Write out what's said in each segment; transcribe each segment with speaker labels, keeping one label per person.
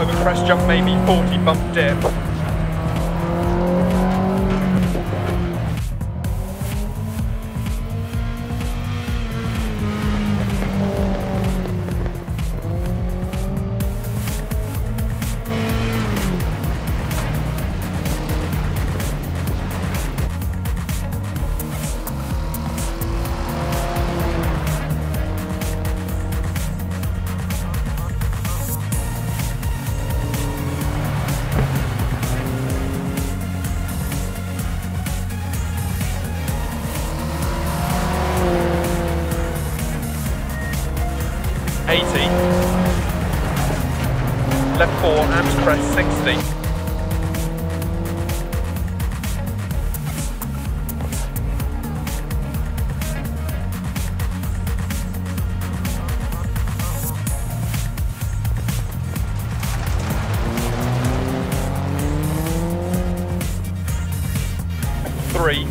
Speaker 1: over crest jump, maybe 40, bump dip. Left 4 and crest 60. Three.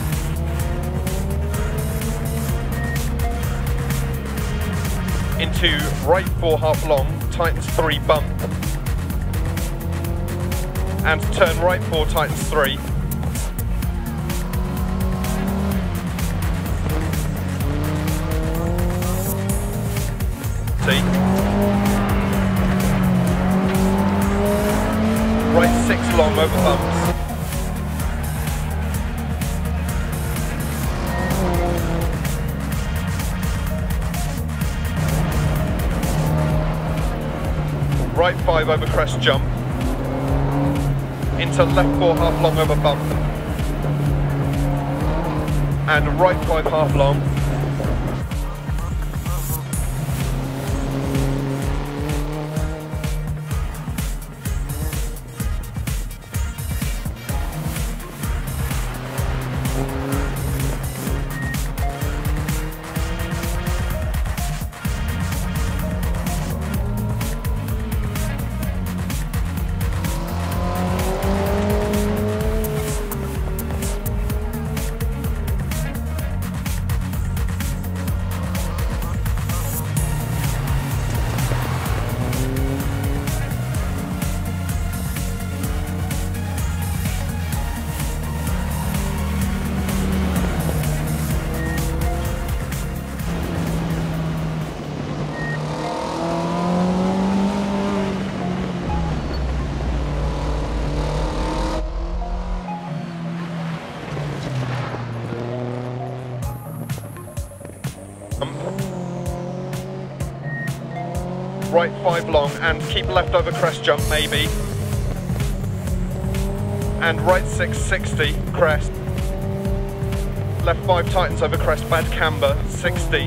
Speaker 1: Into right 4 half long, tightens 3 bump. And turn right 4, tightens 3. See? Right 6 long over bumps. Right 5 over crest jump, into left 4 half long over bump, and right 5 half long. Right 5 long and keep left over crest jump maybe. And right 6, 60, crest. Left 5 tightens over crest, bad camber, 60.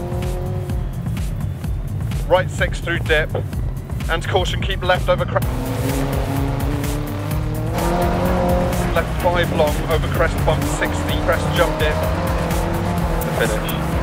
Speaker 1: Right 6 through dip. And caution, keep left over crest. Left 5 long over crest bump, 60, crest jump dip. The finish.